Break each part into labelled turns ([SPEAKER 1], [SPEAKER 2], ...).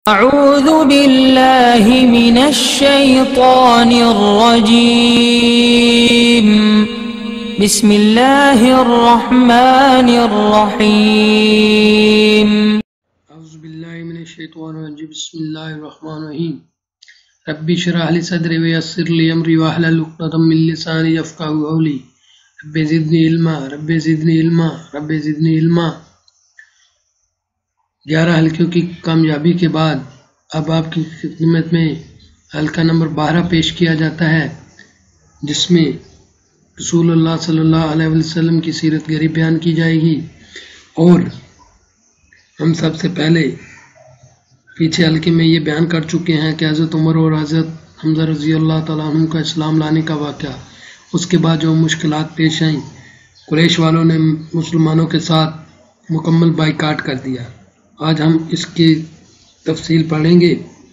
[SPEAKER 1] أعوذ بالله من الشيطان الرجيم بسم الله الرحمن الرحيم
[SPEAKER 2] اعوذ باللہ من الشیطان الرجیم بسم اللہ الرحمن الرحیم رب اشرح لي صدری ویسر لي امری واحلل عقدۃ من لسانی یفقهوا قولی رب زدنی علما رب زدنی علما رب زدنی علما 11 حلقوں کی کامیابی کے بعد اب آپ کی خدمت میں حلقہ نمبر 12 پیش کیا جاتا ہے، جس میں رسول اللہ صلی اللہ علیہ وسلم کی سیرت گری بیان کی جائے گی۔ اور ہم سب سے پہلے پیچھے حلقے میں یہ بیان کر چکے ہیں کہ حضرت عمر اور حضرت حمزہ رضی اللہ تعالیٰ عنہ کا اسلام لانے کا واقعہ، اس کے بعد جو مشکلات پیش آئیں، قریش والوں نے مسلمانوں کے ساتھ مکمل بائیکاٹ کر دیا۔ آج ہم اس کی تفصیل پڑھیں گے۔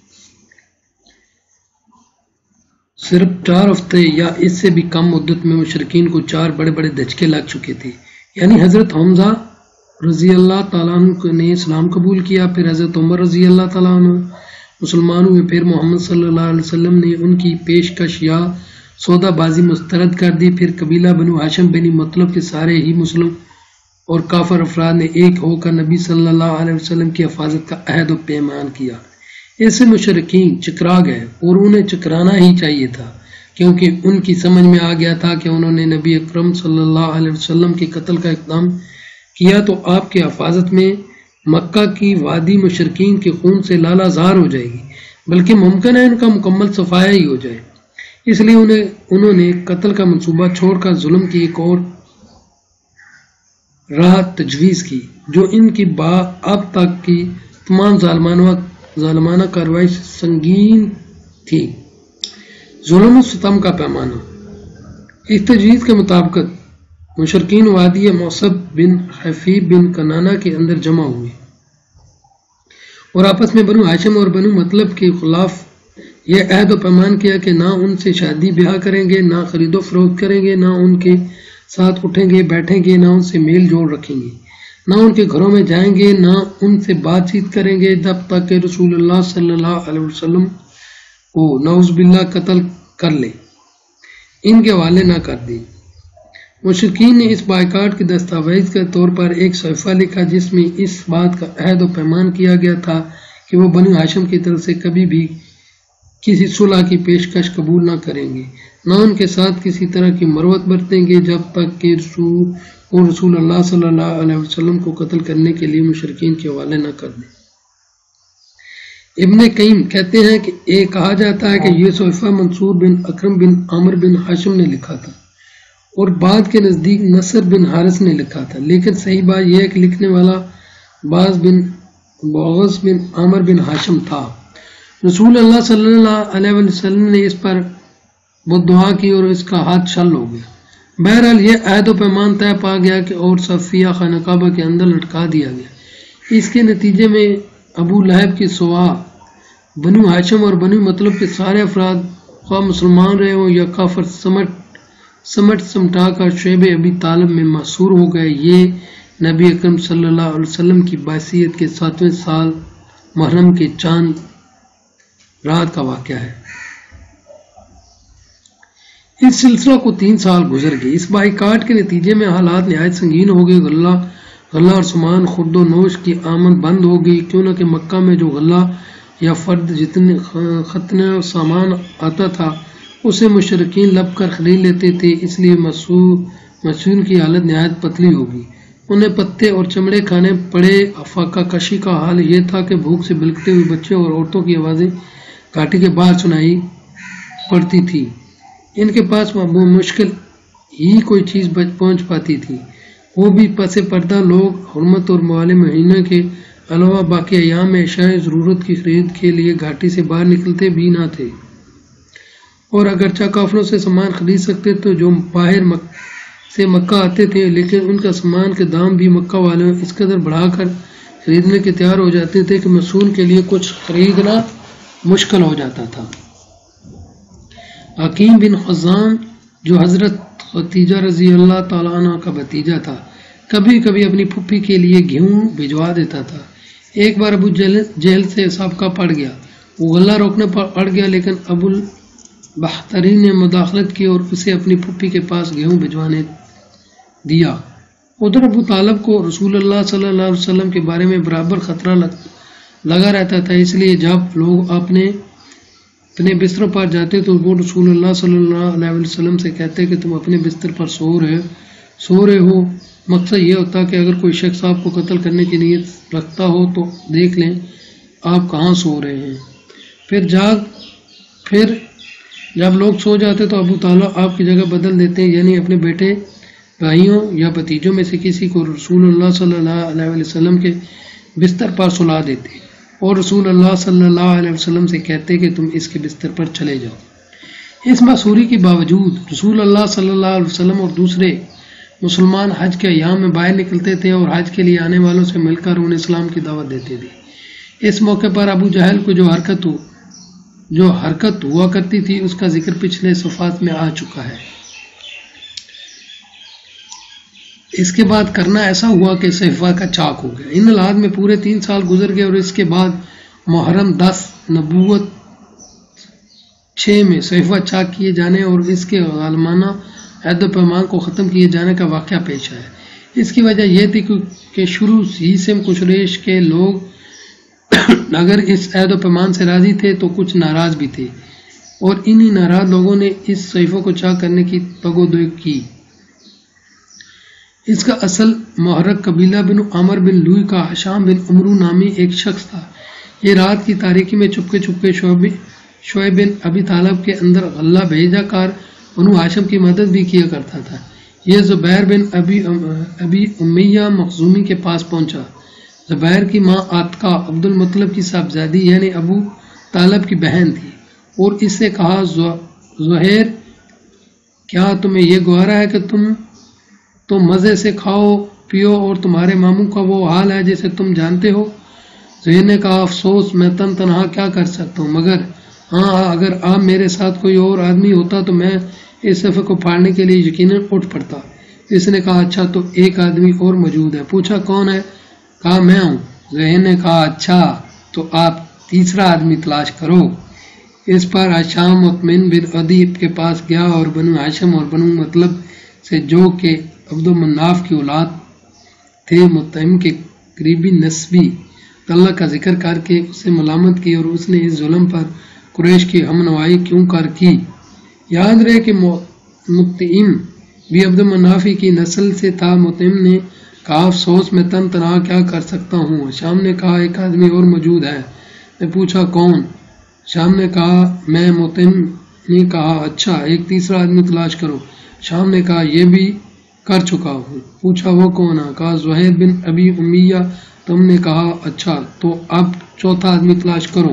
[SPEAKER 2] صرف 4 ہفتے یا اس سے بھی کم مدت میں مشرکین کو 4 بڑے بڑے دھچکے لگ چکے تھے، یعنی حضرت حمزہ رضی اللہ تعالیٰ عنہ نے اسلام قبول کیا، پھر حضرت عمر رضی اللہ تعالیٰ عنہ مسلمان ہوئے، پھر محمد صلی اللہ علیہ وسلم نے ان کی پیشکش یا سودا بازی مسترد کر دی، پھر قبیلہ بنو ہاشم بنی مطلب کے سارے ہی مسلم اور کافر افراد نے ایک ہو کر نبی صلی اللہ علیہ وسلم کی حفاظت کا عہد و پیمان کیا۔ ایسے مشرکین چکرا گئے، اور انہیں چکرانا ہی چاہیے تھا، کیونکہ ان کی سمجھ میں آ گیا تھا کہ انہوں نے نبی اکرم صلی اللہ علیہ وسلم کے قتل کا اقدام کیا تو آپ کی حفاظت میں مکہ کی وادی مشرکین کے خون سے لالا زار ہو جائے گی، بلکہ ممکن ہے ان کا مکمل صفایا ہی ہو جائے۔ اس لیے انہوں نے قتل کا منصوبہ چھوڑ کر ظلم کی ایک اور راہ تجویز کی، جو ان کی اب تک کی تمام ظالمانہ کارروائی سے سنگین تھی، ظلم و ستم کا پیمانہ۔ اس تجویز کے مطابق مشرکین وادی موصب بن حفیب بن کنانہ کے اندر جمع ہوئے اور آپس میں بنو ہاشم اور بنو مطلب کے خلاف یہ عہد و پیمان کیا کہ نہ ان سے شادی بیاہ کریں گے، نہ خرید و فروخت کریں گے، نہ ان کے ساتھ اٹھیں گے بیٹھیں گے، نہ ان سے میل جوڑ رکھیں گے، نہ ان کے گھروں میں جائیں گے، نہ ان سے بات چیت کریں گے جب تک کہ رسول اللہ صلی اللہ علیہ وسلم کو نعوذ باللہ قتل کر لے، ان کے حوالے نہ کر دیں۔ مشرکین نے اس بائیکاٹ کے دستاویز کے طور پر ایک صحیفہ لکھا، جس میں اس بات کا عہد و پیمان کیا گیا تھا کہ وہ بنو ہاشم کی طرف سے کبھی بھی کسی صلح کی پیشکش قبول نہ کریں گے، نہ ان کے ساتھ کسی طرح کی مروت برتیں گے جب تک کہ رسول اللہ صلی اللہ علیہ وسلم کو قتل کرنے کے لیے مشرکین کے حوالے نہ کر دیں۔ ابن قیم کہتے ہیں کہ کہا جاتا ہے کہ یہ صحیفہ منصور بن اکرم بن عامر بن ہاشم نے لکھا تھا اور بعد کے نزدیک نصر بن حارث نے لکھا تھا، لیکن صحیح بات یہ ہے کہ لکھنے والا باز بن بوغز بن عامر بن ہاشم تھا۔ رسول اللہ صلی اللہ علیہ وسلم نے اس پر بددعا کی اور اس کا ہاتھ شل ہو گیا۔ بہرحال یہ عہد و پیمان طے پا گیا کہ اور صفیہ خانہ کعبہ کے اندر لٹکا دیا گیا۔ اس کے نتیجے میں ابو لہب کی سوا بنو ہاشم اور بنو مطلب کے سارے افراد، خواہ مسلمان رہے ہوں یا کافر، سمٹا کر شعیب ابی طالب میں محصور ہو گئے۔ یہ نبی اکرم صلی اللہ علیہ وسلم کی بعثیت کے 7ویں سال محرم کے چاند رات کا واقعہ ہے۔ اس سلسلہ کو 3 سال گزر گئے۔ اس بائیکاٹ کے نتیجے میں حالات نہایت سنگین ہو گئے۔ غلہ اور سامان خرد و نوش کی آمد بند ہو گئی، کیوں نہ کہ مکہ میں جو غلہ یا فرد جتنے ختنہ سامان آتا تھا اسے مشرکین لب کر خرید لیتے تھے، اس لیے مسعود کی حالت نہایت پتلی ہو گئی۔ انہیں پتے اور چمڑے کھانے پڑے۔ فاقہ کشی کا حال یہ تھا کہ بھوک سے بلکتے ہوئے بچے اور عورتوں کی آوازیں گھاٹی کے باہر سنائی پڑتی تھی۔ ان کے پاس مشکل ہی کوئی چیز پہنچ پاتی تھی، وہ بھی پس پردہ۔ لوگ حرمت اور موالے مہینہ کے علاوہ باقی ایام میں اشیاء ضرورت کی خرید کے لیے گھاٹی سے باہر نکلتے بھی نہ تھے، اور اگرچہ کافروں سے سامان خرید سکتے تو جو باہر سے مکہ آتے تھے، لیکن ان کا سامان کے دام بھی مکہ والوں اس قدر بڑھا کر خریدنے کے تیار ہو جاتے تھے کہ مسعود کے لیے کچھ خریدنا مشکل ہو جاتا تھا۔ حکیم بن حزام جو حضرت خدیجہ رضی اللہ تعالیٰ عنہ کا بھتیجا تھا، کبھی کبھی اپنی پھوپھی کے لیے گیہوں بھجوا دیتا تھا۔ ایک بار ابو جہل سے سابقہ پڑ گیا، وہ غلہ روکنے پر اڑ گیا، لیکن ابو البختری نے مداخلت کی اور اسے اپنی پھپھی کے پاس گیہوں بھجوانے دیا۔ ادھر ابو طالب کو رسول اللہ صلی اللہ علیہ وسلم کے بارے میں برابر خطرہ لگا رہتا تھا، اس لیے جب لوگ اپنے بستروں پر جاتے تو وہ رسول اللہ صلی اللہ علیہ وسلم سے کہتے کہ تم اپنے بستر پر سو رہے ہو۔ مقصد یہ ہوتا کہ اگر کوئی شخص آپ کو قتل کرنے کی نیت رکھتا ہو تو دیکھ لیں آپ کہاں سو رہے ہیں۔ پھر جب لوگ سو جاتے تو ابو طالب آپ کی جگہ بدل دیتے ہیں، یعنی اپنے بیٹے، بھائیوں یا بھتیجوں میں سے کسی کو رسول اللہ صلی اللہ علیہ وسلم کے بستر پر سلا دیتے اور رسول اللہ صلی اللہ علیہ وسلم سے کہتے کہ تم اس کے بستر پر چلے جاؤ۔ اس معصوری کے باوجود رسول اللہ صلی اللہ علیہ وسلم اور دوسرے مسلمان حج کے ایام میں باہر نکلتے تھے اور حج کے لیے آنے والوں سے مل کر انہیں اسلام کی دعوت دیتے تھے۔ اس موقع پر ابو جہل کو جو حرکت ہوا کرتی تھی اس کا ذکر پچھلے صفحات میں آ چکا ہے۔ اس کے بعد کرنا ایسا ہوا کہ صحیفہ کا چاک ہو گیا۔ ان حالات میں پورے 3 سال گزر گئے اور اس کے بعد محرم 10 نبوت 6 میں صحیفہ چاک کیے جانے اور اس کے ظالمانہ عہد و پیمان کو ختم کیے جانے کا واقعہ پیش آیا۔ اس کی وجہ یہ تھی کہ شروع ہی سے قریش کے لوگ اگر اس عہد و پیمان سے راضی تھے تو کچھ ناراض بھی تھے، اور انہی ناراض لوگوں نے اس صحیفوں کو چاک کرنے کی تگودوئی کی۔ اس کا اصل محرک قبیلہ بن عامر بن لوئی کا حشام بن عمرو نامی ایک شخص تھا۔ یہ رات کی تاریکی میں چپکے شعیب بن ابی طالب کے اندر غلہ بھیجا کر بنو ہاشم کی مدد بھی کیا کرتا تھا۔ یہ زبیر بن ابی امیہ مخزومی کے پاس پہنچا۔ زبیر کی ماں عاتقہ عبد المطلب کی صاحبزادی یعنی ابو طالب کی بہن تھی، اور اس سے کہا زہیر کیا تمہیں یہ گوارا ہے کہ تم مزے سے کھاؤ پیو اور تمہارے ماموں کا وہ حال ہے جسے تم جانتے ہو؟ زہیر نے کہا افسوس میں تنہا کیا کر سکتا ہوں، مگر ہاں اگر آپ میرے ساتھ کوئی اور آدمی ہوتا تو میں اس صفحے کو پھاڑنے کے لیے یقیناً اٹھ پڑتا۔ اس نے کہا اچھا تو ایک آدمی اور موجود ہے۔ پوچھا کون ہے؟ کہا میں ہوں۔ زہیر نے کہا اچھا تو آپ تیسرا آدمی تلاش کرو۔ اس پر حشام مطمئن بن عدی کے پاس گیا اور بنو ہاشم اور بنو مطلب سے جو کہ عبد المناف کی اولاد تھے مطعم کے قریبی نسبی اللہ کا ذکر کر کے اسے ملامت کی، اور اس نے اس ظلم پر قریش کی ہمنوائی کیوں کر کی۔ یاد رہے کہ مطعم بھی عبد المنافی کی نسل سے تھا۔ مطعم نے کہا افسوس میں تنہا کیا کر سکتا ہوں۔ شام نے کہا ایک آدمی اور موجود ہے۔ نے پوچھا کون؟ شام نے کہا میں۔ مطعم نے کہا اچھا ایک تیسرا آدمی تلاش کرو۔ شام نے کہا یہ بھی کر چکا ہوں۔ پوچھا وہ کون ہے؟ کہا زہیر بن ابی امیہ۔ تم نے کہا اچھا تو اب چوتھا آدمی تلاش کرو۔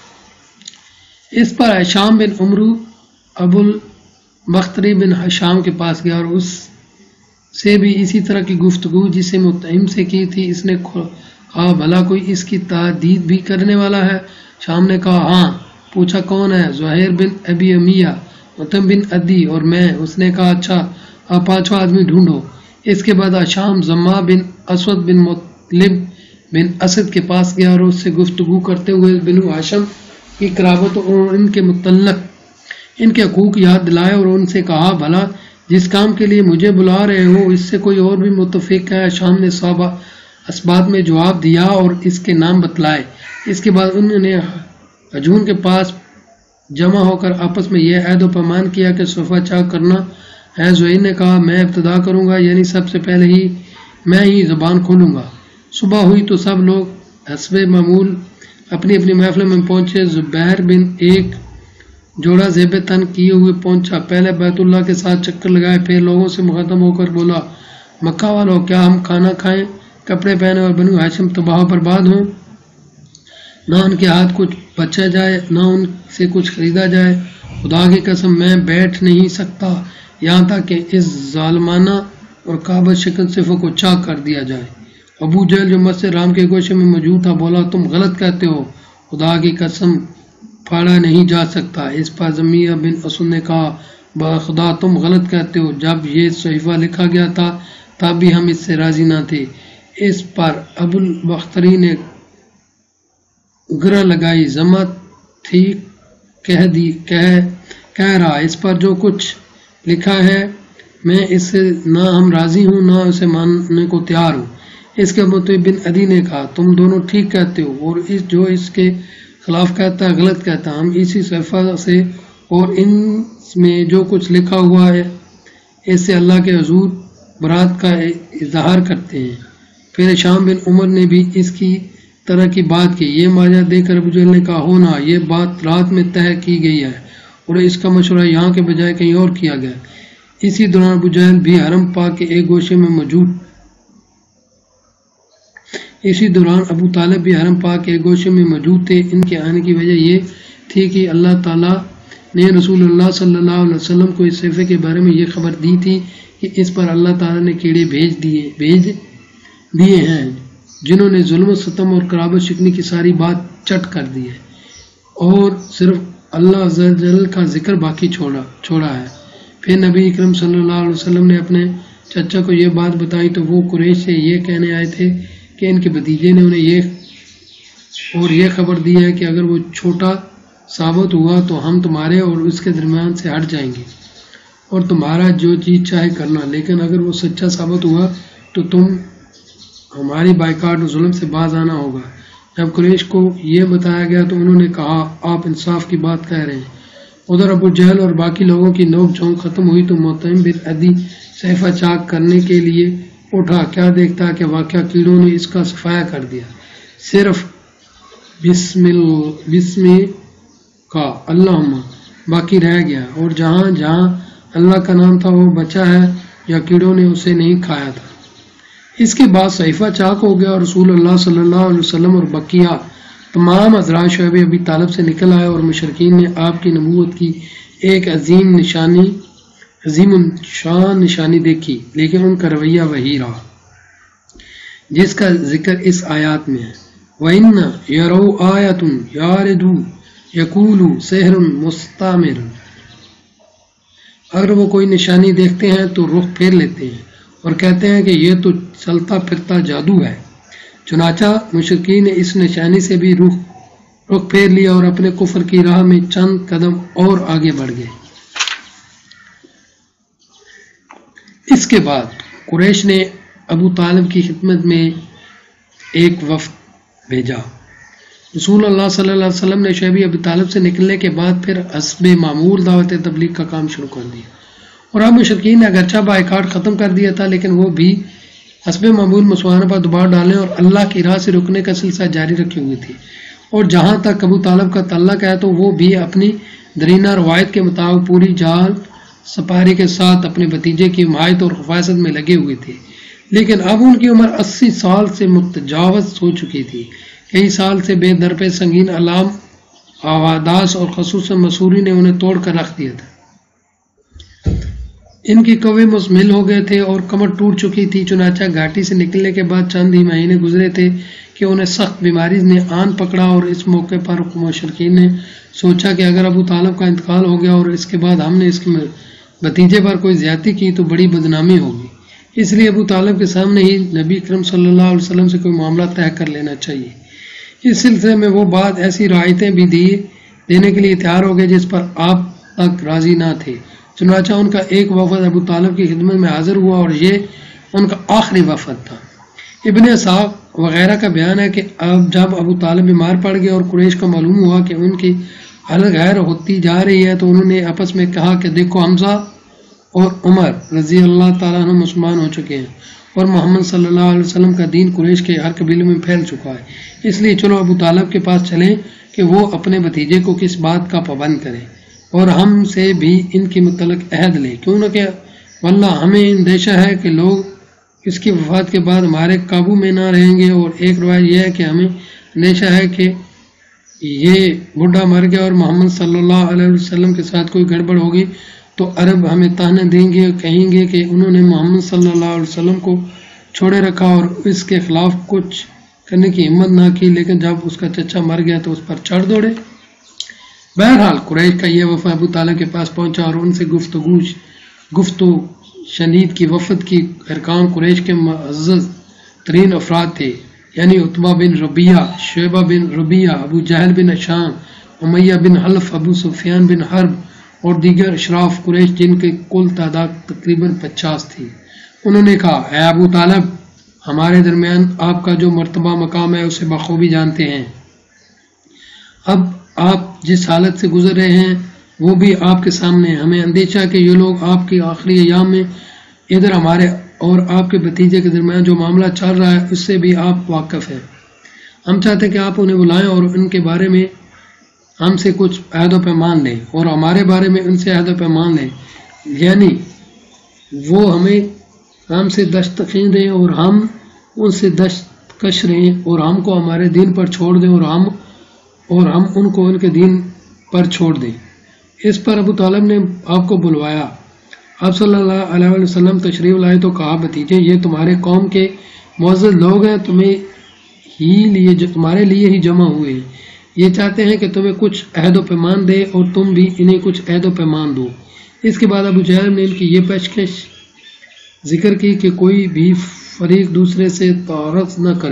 [SPEAKER 2] اس پر حشام بن عمرو ابو البختری بن حشام کے پاس گیا اور اس سے بھی اسی طرح کی گفتگو جسے مطعم سے کی تھی۔ اس نے کہا بھلا کوئی اس کی تردید بھی کرنے والا ہے؟ شام نے کہا ہاں۔ پوچھا کون ہے؟ زہیر بن ابی امیہ، مطعم بن عدی اور میں۔ اس نے کہا اچھا آپ پانچواں آدمی ڈھونڈو۔ اس کے بعد شام زما بن اسود بن مطلب بن اسد کے پاس گیا اور اس سے گفتگو کرتے ہوئے بنو ہاشم کی قرابت اور ان کے متعلق ان کے حقوق یاد دلائے اور ان سے کہا بھلا جس کام کے لیے مجھے بلا رہے ہو اس سے کوئی اور بھی متفق ہے؟ شام نے اسبات میں جواب دیا اور اس کے نام بتلائے۔ اس کے بعد انہوں نے ہجون کے پاس جمع ہو کر آپس میں یہ عہد و پیمان کیا کہ صفحہ چاک کرنا ہے۔ زہیر نے کہا میں ابتدا کروں گا، یعنی سب سے پہلے میں ہی زبان کھولوں گا۔ صبح ہوئی تو سب لوگ حسب معمول اپنی اپنی محفل میں پہنچے۔ زبیر بن ایک جوڑا زیب تن کیے ہوئے پہنچا، پہلے بیت اللہ کے ساتھ چکر لگائے، پھر لوگوں سے مخاطب ہو کر بولا مکہ والوں کیا ہم کھانا کھائیں، کپڑے پہنے اور بنو ہاشم تباہ و برباد ہوں؟ نہ ان کے ہاتھ کچھ بچا جائے نہ ان سے کچھ خریدا جائے۔ خدا کی قسم میں بیٹھ نہیں سکتا یہاں تک کہ اس ظالمانہ اور کعبہ شکن صفوں کو چاک کر دیا جائے۔ ابو جہل جو مسجد رام کے گوشے میں موجود تھا بولا تم غلط کہتے ہو، خدا کی قسم پھاڑا نہیں جا سکتا۔ اس پر زمیہ بن اسد نے کہا بخدا تم غلط کہتے ہو، جب یہ صحیفہ لکھا گیا تھا تب بھی ہم اس سے راضی نہ تھے۔ اس پر ابو البختری نے گرہ لگائی ذمہ تھی کہہ رہا اس پر جو کچھ لکھا ہے میں اس سے نہ ہم راضی ہوں نہ اسے ماننے کو تیار ہوں۔ اس کے مطابق بن عدی نے کہا تم دونوں ٹھیک کہتے ہو اور جو اس کے خلاف کہتا ہے غلط کہتا ہے، ہم اسی صحیفہ سے اور ان میں جو کچھ لکھا ہوا ہے اس سے اللہ کے حضور برات کا اظہار کرتے ہیں۔ پھر شام بن عمر نے بھی اس کی طرح کی بات کی۔ یہ ماجرا دیکھ کر ابو جہل نے کہا ہونا یہ بات رات میں طے کی گئی ہے اور اس کا مشورہ یہاں کے بجائے کہیں اور کیا گیا۔ اسی دوران ابو جہل بھی حرم پاک کے ایک گوشے میں موجود ابو طالب بھی حرم پاک کے ایک گوشے میں موجود تھے۔ ان کے آنے کی وجہ یہ تھی کہ اللہ تعالیٰ نے رسول اللہ صلی اللہ علیہ وسلم کو اس صحیفے کے بارے میں یہ خبر دی تھی کہ اس پر اللہ تعالیٰ نے کیڑے بھیج دیے ہیں جنہوں نے ظلم و ستم اور قرابت شکنی کی ساری بات چٹ کر دی ہے اور صرف اللہ عز و جل کا ذکر باقی چھوڑا ہے۔ پھر نبی اکرم صلی اللہ علیہ وسلم نے اپنے چچا کو یہ بات بتائی تو وہ قریش سے یہ کہنے آئے تھے کہ ان کے بھتیجے نے انہیں یہ خبر دی ہے کہ اگر وہ چھوٹا ثابت ہوا تو ہم تمہارے اور اس کے درمیان سے ہٹ جائیں گے اور تمہارا جو چیز چاہے کرنا، لیکن اگر وہ سچا ثابت ہوا تو تم ہماری بائیکاٹ اور ظلم سے باز آنا ہوگا۔ جب قریش کو یہ بتایا گیا تو انہوں نے کہا آپ انصاف کی بات کہہ رہے ہیں۔ ادھر ابو جہل اور باقی لوگوں کی نوک جھونک ختم ہوئی تو مطعم بن عدی صحیفہ چاک کرنے کے لیے اٹھا۔ کیا دیکھتا کہ واقعہ کیڑوں نے اس کا صفایا کر دیا، صرف بسم کا اللہم باقی رہ گیا اور جہاں جہاں اللہ کا نام تھا وہ بچا ہے یا کیڑوں نے اسے نہیں کھایا تھا۔ اس کے بعد صحیفہ چاک ہو گیا اور رسول اللہ صلی اللہ علیہ وسلم اور بقیہ تمام حضرات شعیب ابی طالب سے نکل آئے اور مشرکین نے آپ کی نبوت کی ایک عظیم شان نشانی دیکھی، لیکن ان کا رویہ وہی رہا جس کا ذکر اس آیات میں ہے۔ وَإِنَّ يَرَوْا آیَةٌ يَعْرِضُوا يَقُولُوا سِحْرٌ مُسْتَمِرٌ، اگر وہ کوئی نشانی دیکھتے ہیں تو رخ پھیر لیتے ہیں اور کہتے ہیں کہ یہ تو چلتا پھرتا جادو ہے۔ چنانچہ مشرکین نے اس نشانی سے بھی رخ پھیر لیا اور اپنے کفر کی راہ میں چند قدم اور آگے بڑھ گئے۔ اس کے بعد قریش نے ابو طالب کی خدمت میں ایک وفد بھیجا۔ رسول اللہ صلی اللہ علیہ وسلم نے شعیب ابی طالب سے نکلنے کے بعد پھر حسب معمول دعوت تبلیغ کا کام شروع کر دیا، اور اب مشرکین نے اگرچہ بائیکاٹ ختم کر دیا تھا لیکن وہ بھی حسب معمول مسلمانوں پر دباؤ ڈالنے اور اللہ کی راہ سے رکنے کا سلسلہ جاری رکھے ہوئے تھے۔ اور جہاں تک ابو طالب کا تعلق ہے تو وہ بھی اپنی درینہ روایت کے مطابق پوری جان سپاری کے ساتھ اپنے بھتیجے کی حمایت اور حفاظت میں لگے ہوئے تھے، لیکن اب ان کی عمر 80 سال سے متجاوز ہو چکی تھی۔ کئی سال سے بے در پہ سنگین علام حوادث اور خصوصاً مسوری نے انہیں توڑ کر رکھ دیا تھا۔ ان کی قوے مزمل ہو گئے تھے اور کمر ٹوٹ چکی تھی۔ چنانچہ گھاٹی سے نکلنے کے بعد چند ہی مہینے گزرے تھے کہ انہیں سخت بیماری نے آن پکڑا، اور اس موقع پر مشرکین نے سوچا کہ اگر ابو طالب کا انتقال ہو گیا اور اس کے بعد ہم نے اس کے بھتیجے پر کوئی زیادتی کی تو بڑی بدنامی ہوگی، اس لیے ابو طالب کے سامنے ہی نبی اکرم صلی اللہ علیہ وسلم سے کوئی معاملہ طے کر لینا چاہیے۔ اس سلسلے میں وہ بات ایسی رعایتیں بھی دینے کے لیے تیار ہو گئے جس پر آپ تک راضی نہ تھے۔ چنانچہ ان کا ایک وفد ابو طالب کی خدمت میں حاضر ہوا اور یہ ان کا آخری وفد تھا۔ ابن اسحاق وغیرہ کا بیان ہے کہ اب جب ابو طالب بیمار پڑ گئے اور قریش کو معلوم ہوا کہ ان کی حالت غیر ہوتی جا رہی ہے تو انہوں نے آپس میں کہا کہ دیکھو حمزہ اور عمر رضی اللہ تعالیٰ عنہ مسلمان ہو چکے ہیں اور محمد صلی اللہ علیہ وسلم کا دین قریش کے ہر قبیلے میں پھیل چکا ہے، اس لیے چلو ابو طالب کے پاس چلیں کہ وہ اپنے بھتیجے کو کس بات کا پابند کرے اور ہم سے بھی ان کے متعلق عہد لے، کیونکہ واللہ ہمیں اندیشہ ہے کہ لوگ اس کی وفات کے بعد ہمارے قابو میں نہ رہیں گے، اور ایک روایت یہ ہے کہ ہمیں اندیشہ ہے کہ یہ بڈھا مر گیا اور محمد صلی اللہ علیہ وسلم کے ساتھ کوئی گڑبڑ ہوگی تو عرب ہمیں تانے دیں گے اور کہیں گے کہ انہوں نے محمد صلی اللہ علیہ وسلم کو چھوڑے رکھا اور اس کے خلاف کچھ کرنے کی ہمت نہ کی، لیکن جب اس کا چچا مر گیا تو اس پر چڑھ دوڑے۔ بہرحال قریش کا یہ وفد ابو طالب کے پاس پہنچا اور ان سے گفتگو شنید کی وفد کی ارکان قریش کے معزز ترین افراد تھے، یعنی عتبہ بن ربیعہ، شعبہ بن ربیعہ، ابو جہل بن ہشام، امیہ بن حلف، ابو سفیان بن حرب اور دیگر اشراف قریش جن کی کل تعداد تقریباً 50 تھی۔ انہوں نے کہا، اے ابو طالب، ہمارے درمیان آپ کا جو مرتبہ مقام ہے اسے بخوبی جانتے ہیں۔ اب آپ جس حالت سے گزر رہے ہیں وہ بھی آپ کے سامنے ہے۔ ہمیں اندیشہ کہ یہ لوگ آپ کی آخری ایام میں ادھر ہمارے اور آپ کے بھتیجے کے درمیان جو معاملہ چل رہا ہے اس سے بھی آپ واقف ہیں۔ ہم چاہتے ہیں کہ آپ انہیں بلائیں اور ان کے بارے میں ہم سے کچھ عہد و پیمان لیں اور ہمارے بارے میں ان سے عہد و پیمان لیں، یعنی وہ ہم سے دستخین دیں اور ہم ان سے دستکش رہیں اور ہم کو ہمارے دین پر چھوڑ دیں اور ہم ان کو ان کے دین پر چھوڑ دیں۔ اس پر ابو طالب نے آپ کو بلوایا۔ آپ صلی اللہ علیہ وسلم تشریف لائے تو کہا، بھتیجے، یہ تمہارے قوم کے معزز لوگ ہیں، تمہارے لیے ہی جمع ہوئے ہیں۔ یہ چاہتے ہیں کہ تمہیں کچھ عہد و پیمان دے اور تم بھی انہیں کچھ عہد و پیمان دو۔ اس کے بعد ابو جہل نے ان کی یہ پیشکش ذکر کی کہ کوئی بھی فریق دوسرے سے تعارض نہ کرے۔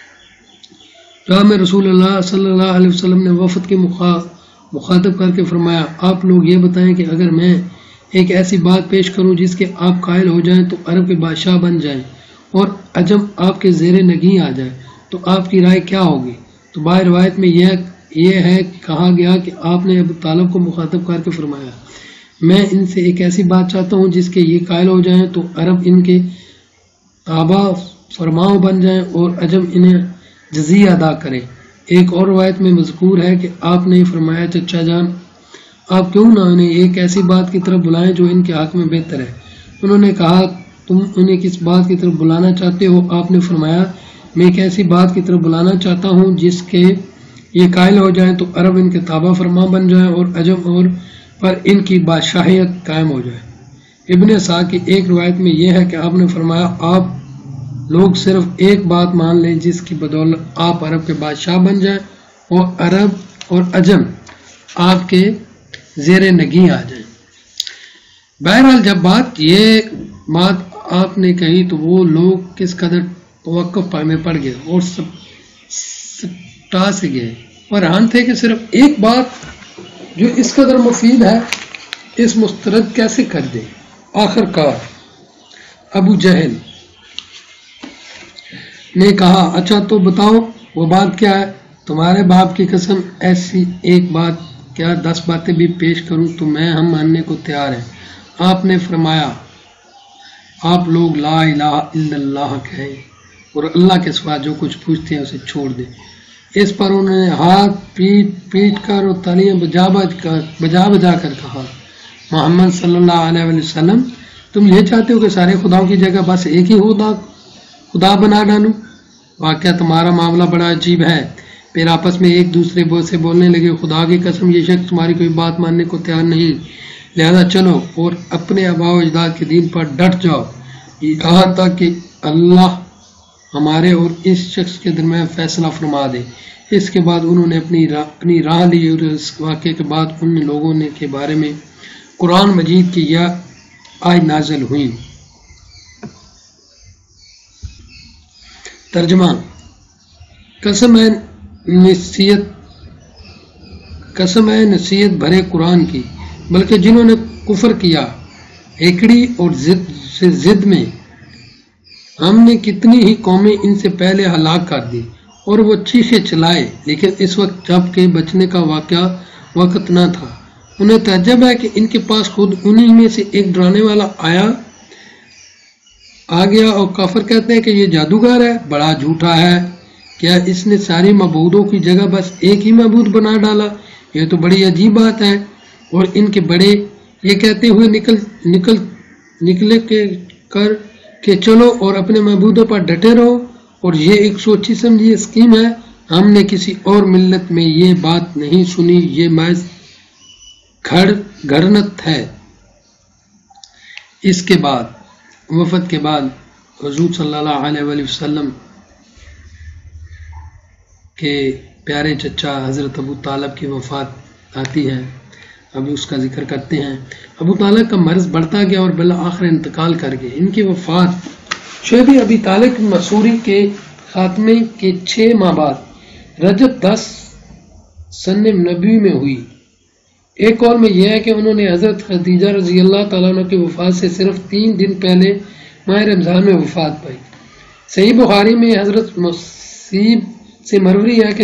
[SPEAKER 2] جواب میں رسول اللہ صلی اللہ علیہ وسلم نے وفد کے مخاطب کر کے فرمایا، آپ لوگ یہ بتائیں کہ اگر میں ایک ایسی بات پیش کروں جس کے آپ قائل ہو جائیں تو عرب کے بادشاہ بن جائیں اور عجم آپ کے زیر نگیں آ جائے تو آپ کی رائے کیا ہوگی؟ تو باہر روایت میں یہ ہے کہا گیا کہ آپ نے ابو طالب کو مخاطب کر کے فرمایا، میں ان سے ایک ایسی بات چاہتا ہوں جس کے یہ قائل ہو جائیں تو عرب ان کے تابع فرماؤ بن جائیں اور عجم انہیں جزیہ ادا کرے۔ ایک اور روایت میں مذکور ہے کہ آپ نے فرمایا، چچا جان، آپ کیوں نہ انہیں ایک ایسی بات کی طرف بلائیں جو ان کے حق میں بہتر ہے۔ انہوں نے کہا، تم انہیں کس بات کی طرف بلانا چاہتے ہو؟ آپ نے فرمایا، میں ایک ایسی بات کی طرف بلانا چاہتا ہوں جس کے یہ قائل ہو جائیں تو عرب ان کے تابع فرما بن جائیں اور عجم اور پر ان کی بادشاہیت قائم ہو جائے۔ ابن اسحاق کی ایک روایت میں یہ ہے کہ آپ نے فرمایا، آپ لوگ صرف ایک بات مان لیں جس کی بدولت آپ عرب کے بادشاہ بن جائیں اور عرب اور عجم آپ کے زیر نگیں آ جائیں۔ بہرحال جب یہ بات آپ نے کہی تو وہ لوگ کس قدر توقف میں پڑ گئے اور سٹا سے گئے، حیران تھے کہ صرف ایک بات جو اس قدر مفید ہے اس مسترد کیسے کر دے۔ آخر کار ابو جہل نے کہا، اچھا تو بتاؤ وہ بات کیا ہے؟ تمہارے باپ کی قسم، ایسی ایک بات کیا 10 باتیں بھی پیش کروں تو ہم ماننے کو تیار ہیں۔ آپ نے فرمایا، آپ لوگ لا الہ الا اللہ کہیں اور اللہ کے سوا جو کچھ پوچھتے ہیں اسے چھوڑ دیں۔ اس پر انہوں نے ہاتھ پیٹ کر اور تالیاں بجا کر کہا، محمد صلی اللہ علیہ وسلم، تم یہ چاہتے ہو کہ سارے خداؤں کی جگہ بس ایک ہی خدا بنا ڈالوں؟ واقعہ تمہارا معاملہ بڑا عجیب ہے۔ پھر آپس میں ایک دوسرے سے بولنے لگے، خدا کی قسم یہ شخص تمہاری کوئی بات ماننے کو تیار نہیں، لہذا چلو اور اپنے آباء و اجداد کے دین پر ڈٹ جاؤ یہاں تک کہ اللہ ہمارے اور اس شخص کے درمیان فیصلہ فرما دے۔ اس کے بعد انہوں نے اپنی راہ لی اور اس واقعے کے بعد ان لوگوں کے بارے میں قرآن مجید کی یہ آیت نازل ہوئی۔ ترجمہ، قسم ہے نصیحت بھرے قرآن کی، بلکہ جنہوں نے کفر کیا ہیکڑی اور ضد میں ہم نے کتنی ہی قومیں ان سے پہلے ہلاک کر دی اور وہ چیخے چلائے، لیکن اس وقت جب کہ بچنے کا وقت نہ تھا۔ انہیں تعجب ہے کہ ان کے پاس خود انہی میں سے ایک ڈرانے والا آ گیا اور کافر کہتے ہیں کہ یہ جادوگر ہے، بڑا جھوٹا ہے، کیا اس نے ساری معبودوں کی جگہ بس ایک ہی معبود بنا ڈالا؟ یہ تو بڑی عجیب بات ہے۔ اور ان کے بڑے یہ کہتے ہوئے نکلے کہ چلو اور اپنے معبودوں پر ڈٹے رہو، اور یہ ایک سوچی سمجھی اسکیم ہے، ہم نے کسی اور ملت میں یہ بات نہیں سنی، یہ محض گھڑنت ہے۔ اس کے بعد وفد کے بعد حضور صلی اللہ علیہ وآلہ وسلم کے پیارے چچا حضرت ابو طالب کی وفات آتی ہے۔ ابھی اس کا ذکر کرتے ہیں۔ ابو طالب کا مرض بڑھتا گیا اور بالآخر انتقال کر گئے۔ ان کی وفات شعیب ابی طالب مسوری کے خاتمے کے 6 ماہ بعد رجب 10 سن نبوی میں ہوئی۔ ایک قول میں یہ ہے کہ انہوں نے حضرت خدیجہ رضی اللہ تعالیٰ عنہ کی وفات سے صرف 3 دن پہلے ماہ رمضان میں وفات پائی۔ صحیح بخاری میں حضرت مصیب سے مروی ہے کہ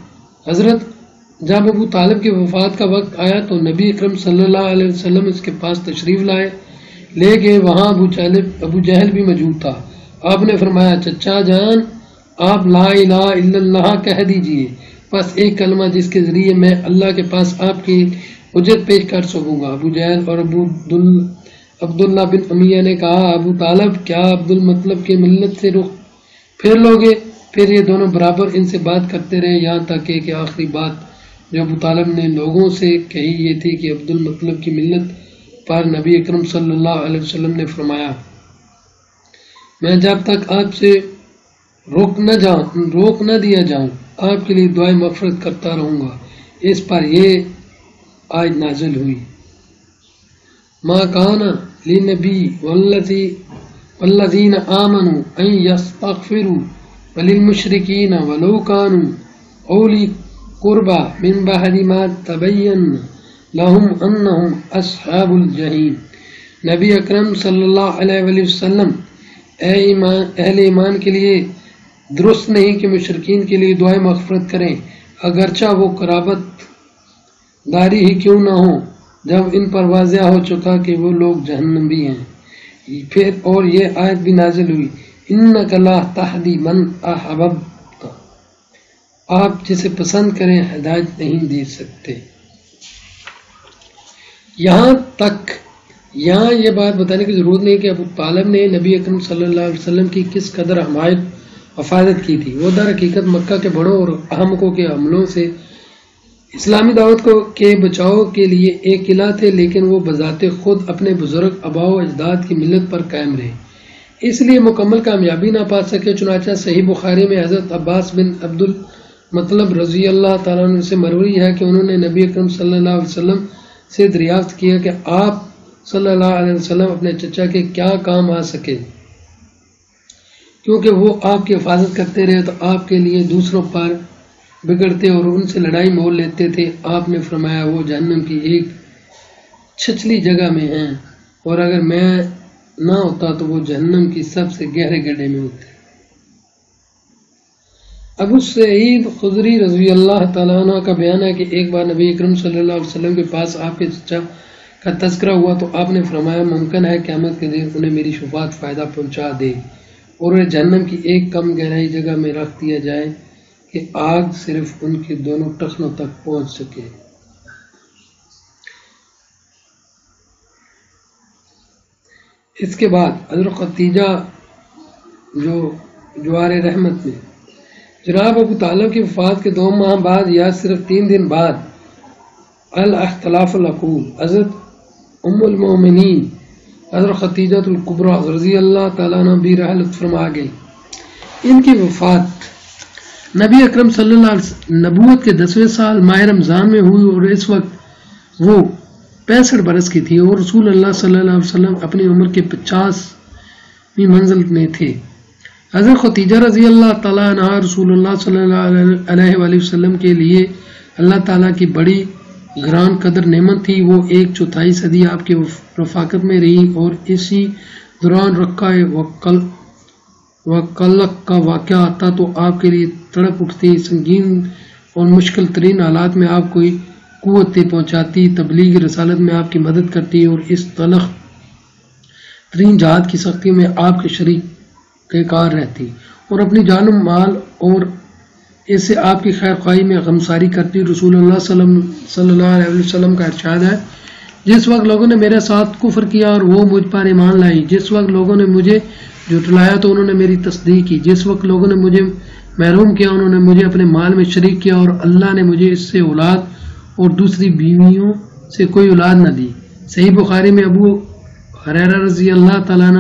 [SPEAKER 2] جب ابو طالب کی وفات کا وقت آیا تو نبی اکرم صلی اللہ علیہ وسلم اس کے پاس تشریف لے گئے۔ وہاں ابو جہل بھی موجود تھا۔ آپ نے فرمایا، چچا جان، آپ لا الہ الا اللہ کہہ دیجئے، بس ایک کلمہ جس کے ذریعے میں اللہ کے پاس آپ کی حجت پیش کر سکوں گا۔ ابو جہل اور عبداللہ بن امیہ نے کہا، ابو طالب، کیا عبد المطلب کی ملت سے رخ پھیر لو گے؟ پھر یہ دونوں برابر ان سے بات کرتے رہے، یہاں تک کہ آخری بات جو ابو طالب نے لوگوں سے کہی یہ تھی کہ عبد المطلب کی ملت پر نبی اکرم صلی اللہ علیہ وسلم نے فرمایا، میں جب تک آپ سے روک نہ دیا جاؤں آپ کے لیے دعائیں مغفرت کرتا رہوں گا۔ اس پر یہ آیت نازل ہوئی، ما کان للنبی والذین آمنوا ان یستغفروا وللمشرکین ولو کانوا اولی قربا من بعد ما تبین لہم انہم اصحاب الجحیم۔ نبی اکرم صلی اللہ علیہ وآلہ وسلم اہل ایمان کے لیے درست نہیں کہ مشرکین کے لیے دعائیں مغفرت کریں، اگرچہ وہ قرابت داری ہی کیوں نہ ہو، جب ان پر واضح ہو چکا کہ وہ لوگ جہنمی ہیں۔ پھر اور یہ آیت بھی نازل ہوئی، انک لا تہدی من احببت، آپ جسے پسند کریں ہدایت نہیں دے سکتے۔ یہاں یہ بات بتانے کی ضرورت نہیں کہ ابو طالب نے نبی اکرم صلی اللہ علیہ وسلم کی کس قدر حمایت حفاظت کی تھی۔ وہ در حقیقت مکہ کے بڑوں اور احمقوں کے حملوں سے اسلامی دعوت کے بچاؤ کے لیے ایک قلعہ تھے، لیکن وہ بذات خود اپنے بزرگ آباء و اجداد کی ملت پر قائم رہے، اس لیے مکمل کامیابی نہ پا سکے۔ چنانچہ صحیح بخاری میں حضرت عباس بن عبد المطلب رضی اللہ تعالیٰ عنہ سے مروی ہے کہ انہوں نے نبی اکرم صلی اللہ علیہ وسلم سے دریافت کیا کہ آپ صلی اللہ علیہ وسلم اپنے چچا کے کیا کام آ سکے، کیونکہ وہ آپ کی حفاظت کرتے رہے تو آپ کے لیے دوسروں پر بگڑتے اور ان سے لڑائی مول لیتے تھے۔ آپ نے فرمایا، وہ جہنم کی ایک چھچلی جگہ میں ہیں، اور اگر میں نہ ہوتا تو وہ جہنم کی سب سے گہرے گڈھے میں ہوتے۔ ابو سعید خدری رضی اللہ تعالیٰ عنہ کا بیان ہے کہ ایک بار نبی اکرم صلی اللہ علیہ وسلم کے پاس آپ کے چچا کا تذکرہ ہوا تو آپ نے فرمایا، ممکن ہے قیامت کے دن انہیں میری شفاعت فائدہ پہنچا دے اور انہیں جہنم کی ایک کم گہرائی جگہ میں رکھ دیا جائے کہ آگ صرف ان کے دونوں ٹخنوں تک پہنچ سکے۔ اس کے بعد حضرت خدیجہ جو جوار رحمت میں جناب ابو طالب کی وفات کے 2 ماہ بعد یا صرف 3 دن بعد الاختلاف العقول حضرت ام المومنین حضرت خدیجہ الکبریٰ رضی اللہ تعالیٰ عنہ بھی رحلت فرما گئی۔ ان کی وفات نبی اکرم صلی اللہ علیہ وسلم نبوت کے 10ویں سال ماہ رمضان میں ہوئی اور اس وقت وہ 65 برس کی تھی اور رسول اللہ صلی اللہ علیہ وسلم اپنی عمر کے 50ویں منزل میں تھے۔ حضرت خدیجہ رضی اللہ تعالیٰ عنہ رسول اللہ صلی اللہ علیہ وآلہ وسلم کے لیے اللہ تعالیٰ کی بڑی گران قدر نعمت تھی۔ وہ 1/4 صدی آپ کے رفاقت میں رہی اور اسی دوران رقہ وقلق کا واقعہ آتا تو آپ کے لیے تڑپ اٹھتی، سنگین اور مشکل ترین حالات میں آپ کو قوت پہنچاتی، تبلیغ رسالت میں آپ کی مدد کرتی اور اس تلخ ترین جہاد کی سختی میں آپ کے شریک کار رہتی اور اپنی جان و مال اور اس سے آپ کی خیر خواہی میں غمساری کرتی۔ رسول اللہ صلی اللہ علیہ وسلم کا ارشاد ہے، جس وقت لوگوں نے میرے ساتھ کفر کیا اور وہ مجھ پر ایمان لائی، جس وقت لوگوں نے مجھے جھٹلایا تو انہوں نے میری تصدیق کی، جس وقت لوگوں نے مجھے محروم کیا انہوں نے مجھے اپنے مال میں شریک کیا، اور اللہ نے مجھے اس سے اولاد اور دوسری بیویوں سے کوئی اولاد نہ دی۔ صحیح بخاری میں ابو ہریرہ رضی اللہ تعالیٰ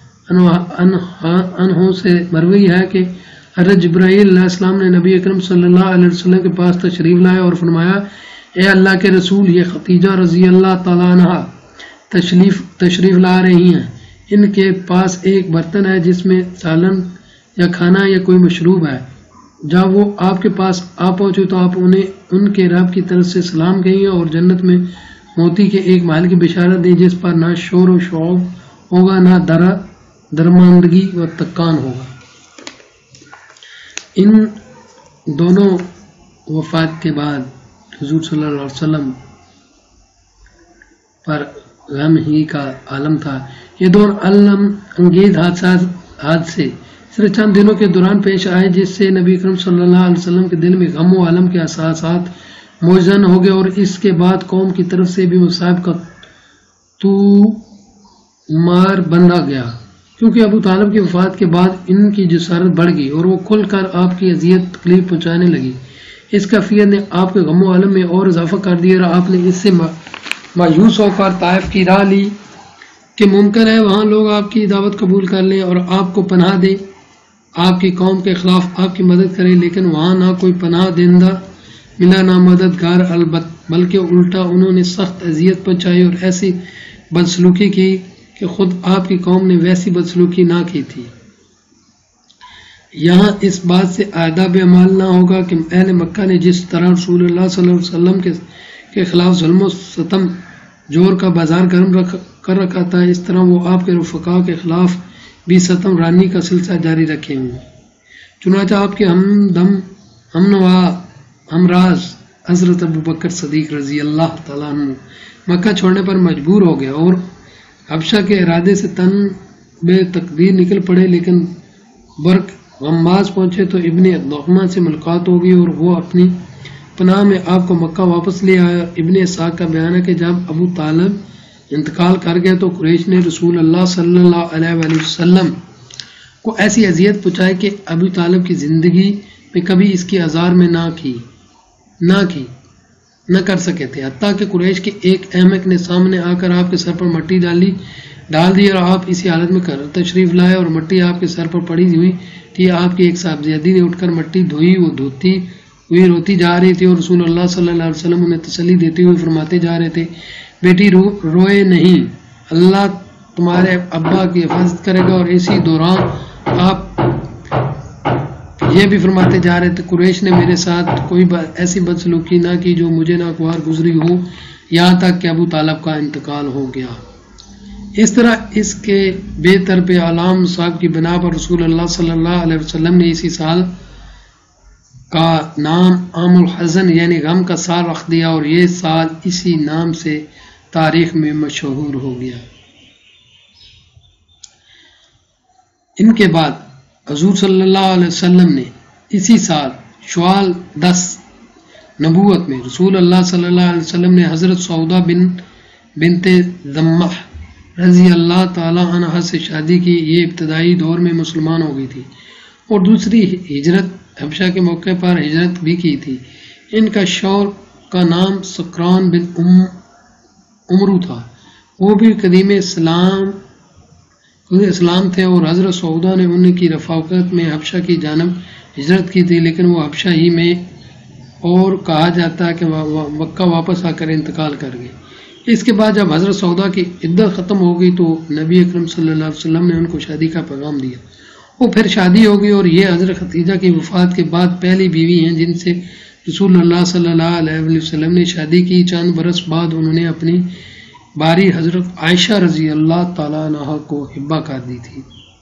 [SPEAKER 2] عنہ سے مروی ہے کہ حضرت جبرائیل علیہ السلام نے نبی اکرم صلی اللہ علیہ وسلم کے پاس تشریف لائے اور فرمایا، اے اللہ کے رسول، یہ خدیجہ رضی اللہ تعالیٰ عنہ تشریف لا رہی ہیں، ان کے پاس ایک برتن ہے جس میں سالن یا کھانا یا کوئی مشروب ہے، جب وہ آپ کے پاس آ پہنچے تو آپ انہیں ان کے رب کی طرف سے سلام کہیں اور جنت میں موتی کے ایک محل کی بشارت دیں جس پر نہ شور و شوق ہوگا، نہ درماندگی و تکان ہوگا۔ ان دونوں وفات کے بعد حضور صلی اللہ علیہ وسلم پر غم ہی کا عالم تھا۔ یہ دور علم انگیز حادثے صرف چند دنوں کے دوران پیش آئے جس سے نبی اکرم صلی اللہ علیہ وسلم کے دل میں غم و علم کے احساسات موجزن ہو گئے، اور اس کے بعد قوم کی طرف سے بھی مصائب کا مار بندھا گیا، کیونکہ ابو طالب کی وفات کے بعد ان کی جسارت بڑھ گئی اور وہ کھل کر آپ کی اذیت تکلیف پہنچانے لگی۔ اس کیفیت نے آپ کے غم و علم میں اور اضافہ کر دیا اور آپ نے اس سے مایوس ہو کر طائف کی راہ لی کہ ممکن ہے وہاں لوگ آپ کی دعوت قبول کر لیں اور آپ کو پناہ دیں، آپ کی قوم کے خلاف آپ کی مدد کریں، لیکن وہاں نہ کوئی پناہ دہندہ ملا نہ مددگار، بلکہ الٹا انہوں نے سخت اذیت پہنچائی اور ایسی بدسلوکی کی کہ خود آپ کی قوم نے ویسی بدسلوکی نہ کی تھی۔ یہاں اس بات سے آداب عمال نہ ہوگا کہ اہل مکہ نے جس طرح رسول اللہ صلی اللہ علیہ وسلم کے خلاف ظلم و ستم جور کا بازار گرم کر رکھا تھا، اس طرح وہ آپ کے رفقا کے خلاف بھی ستم رانی کا سلسلہ جاری رکھے ہوئے۔ چنانچہ آپ کے ہمنوا ہمراز حضرت ابوبکر صدیق رضی اللہ تعالیٰ عنہ مکہ چھوڑنے پر مجبور ہو گئے اور حبشہ کے ارادے سے تن بے تقدیر نکل پڑے، لیکن برق غماز پہنچے تو ابن لقمہ سے ملاقات ہو گئی اور وہ اپنی پناہ میں آپ کو مکہ واپس لے آیا۔ ابن اسحاق کا بیان ہے کہ جب ابو طالب انتقال کر گئے تو قریش نے رسول اللہ صلی اللہ علیہ وآلہ وسلم کو ایسی اذیت پہنچائی کہ ابو طالب کی زندگی میں کبھی اس کی آزار میں نہ کر سکے تھے، حتیٰ کہ قریش کے ایک احمق نے سامنے آ کر آپ کے سر پر مٹی ڈال دی اور آپ اسی حالت میں تشریف لائے اور مٹی آپ کے سر پر پڑی ہوئی تھی۔ آپ کی ایک صاحبزادی نے اٹھ کر مٹی دھوئی، وہ دھوتی ہوئی روتی جا رہی تھی اور رسول اللہ صلی اللہ علیہ وسلم انہیں تسلی دیتے ہوئے فرماتے جا رہے تھے، بیٹی روئے نہیں، اللہ تمہارے ابا کی حفاظت کرے گا۔ اور اسی دوران آپ یہ بھی فرماتے جا رہے تھے، قریش نے میرے ساتھ کوئی ایسی بدسلوکی نہ کی جو مجھے ناگوار گزری ہو، یہاں تک کہ ابو طالب کا انتقال ہو گیا۔ اس طرح اس کے بے طرف اعلام صاحب کی بنا پر رسول اللہ صلی اللہ علیہ وسلم نے اسی سال کا نام عام الحزن یعنی غم کا سال رکھ دیا اور یہ سال اسی نام سے تاریخ میں مشہور ہو گیا۔ ان کے بعد حضور صلی اللہ علیہ وسلم نے اسی سال شوال 10 نبوت میں رسول اللہ صلی اللہ علیہ وسلم نے حضرت سعودہ بنت زمح رضی اللہ تعالی عنہ سے شادی کی۔ یہ ابتدائی دور میں مسلمان ہو گئی تھی اور دوسری ہجرت حبشہ کے موقع پر ہجرت بھی کی تھی۔ ان کا شوہر کا نام سکران بن عمرو تھا، وہ بھی قدیم اسلام تھے اور حضرت سعودہ نے ان کی رفاقت میں حبشہ کی جانب ہجرت کی تھی، لیکن وہ حبشہ ہی میں اور کہا جاتا ہے کہ مکہ واپس آ کر انتقال کر گئے۔ اس کے بعد جب حضرت سعودہ کی عدت ختم ہو گئی تو نبی اکرم صلی اللہ علیہ وسلم نے ان کو شادی کا پیغام دیا، وہ پھر شادی ہو گئی اور یہ حضرت خدیجہ کی وفات کے بعد پہلی بیوی ہیں جن سے رسول اللہ صلی اللہ علیہ وسلم نے شادی کی۔ چند برس بعد انہوں نے اپنی باری حضرت عائشہ رضی اللہ تعالیٰ عنہ کو ہبہ کر دی تھی۔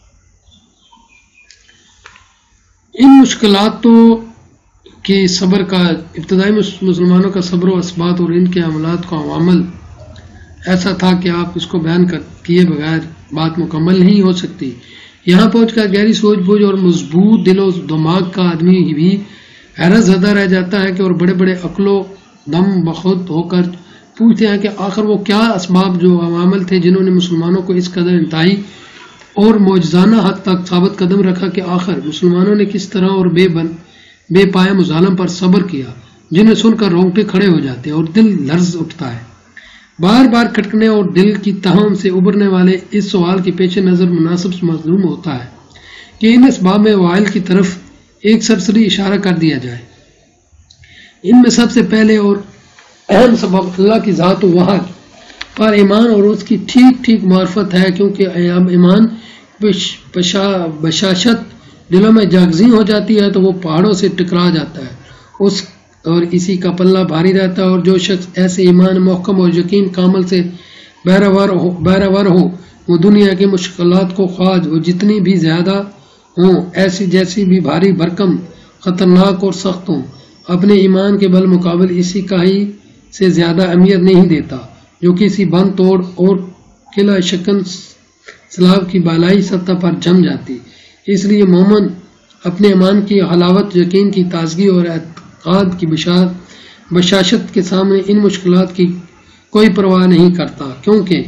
[SPEAKER 2] ان مشکلات کے صبر کا ابتدائی مسلمانوں کا صبر و اثبات اور ان کے عملات کا عمل ایسا تھا کہ آپ اس کو بیان کیے بغیر بات مکمل نہیں ہو سکتی۔ یہاں پہنچ کر گہری سوچ بوجھ اور مضبوط دل و دماغ کا آدمی بھی حیرت زدہ رہ جاتا ہے کہ اور بڑے بڑے عقل و دم بخود ہو کر پوچھتے ہیں کہ آخر وہ کیا اسباب جو عوامل تھے جنہوں نے مسلمانوں کو اس قدر انتہائی اور معجزانہ حد تک ثابت قدم رکھا کہ آخر مسلمانوں نے کس طرح اور بے پایا مظالم پر صبر کیا، جنہیں سن کر رونگٹے کھڑے ہو جاتے ہیں اور دل لرز اٹھتا ہے۔ بار بار کھٹکنے اور دل کی تہم سے ابھرنے والے اس سوال کے پیش نظر مناسب معلوم ہوتا ہے کہ ان اسباب میں وائل کی طرف ایک سرسری اشارہ کر دیا جائے۔ ان میں سب سے پہلے اور اہم سبب اللہ کی ذات و وحد پر ایمان اور اس کی ٹھیک ٹھیک معرفت ہے، کیونکہ ایمان بشاشت دلوں میں جاگزی ہو جاتی ہے تو وہ پہاڑوں سے ٹکرا جاتا ہے اور اسی کا پلہ بھاری رہتا ہے. اور جو شخص ایسے ایمان محکم اور یقین کامل سے بہرور ہو وہ دنیا کی مشکلات کو خواج وہ جتنی بھی زیادہ ہوں ایسی جیسی بھی بھاری بھرکم خطرناک اور سخت ہوں اپنے ایمان کے بل مقابل اسی کا ہی سے زیادہ اہمیت نہیں دیتا جو کسی بند توڑ اور قلعہ شکن سیلاب کی بالائی سطح پر جم جاتی. اس لیے مومن اپنے ایمان کی حلاوت یقین کی تازگی اور اعتقاد کی بشاشت کے سامنے ان مشکلات کی کوئی پرواہ نہیں کرتا کیونکہ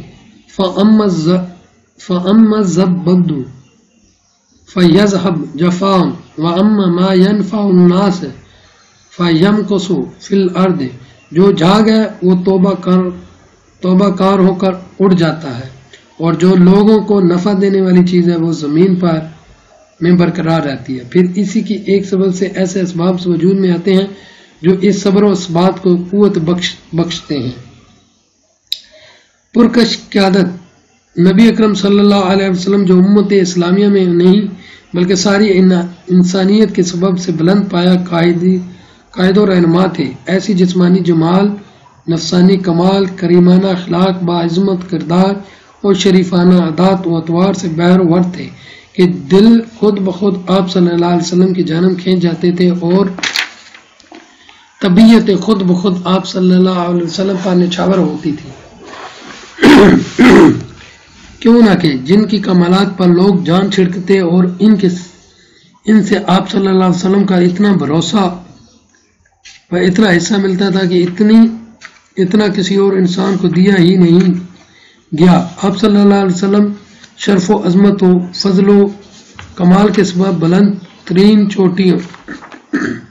[SPEAKER 2] فَأَمَّا الزَّبَدُ فَيَذْهَبْ جَفَاءً وَأَمَّا مَا يَنْفَعُ النَّاسَ فَيَمْكُثُ فِي الْأَرْضِ جو جھاگ ہے وہ توبہ کار ہو کر اڑ جاتا ہے اور جو لوگوں کو نفع دینے والی چیز ہے وہ زمین پر میں برقرار رہتی ہے. پھر اسی کی ایک سبب سے ایسے اسباب وجود میں آتے ہیں جو اس صبر و ثبات کو قوت بخشتے ہیں. پرکش قیادت نبی اکرم صلی اللہ علیہ وسلم جو امت اسلامیہ میں نہیں بلکہ ساری انسانیت کے سبب سے بلند پایا قائد و رہنما تھے. ایسی جسمانی جمال نفسانی کمال کریمانہ اخلاق باعظمت کردار اور شریفانہ عادات و اطوار سے بہرور تھے کہ دل خود بخود آپ صلی اللہ علیہ وسلم کی جانب کھینچ جاتے تھے اور طبیعت خود بخود آپ صلی اللہ علیہ وسلم پر نچھاور ہوتی تھی. کیوں نہ کہ جن کی کمالات پر لوگ جان چھڑکتے اور ان سے آپ صلی اللہ علیہ وسلم کا اتنا بھروسہ و اتنا حصہ ملتا تھا کہ اتنا کسی اور انسان کو دیا ہی نہیں گیا. آپ صلی اللہ علیہ وسلم شرف و عظمت و فضل و کمال کے سبب بلند ترین چوٹیوں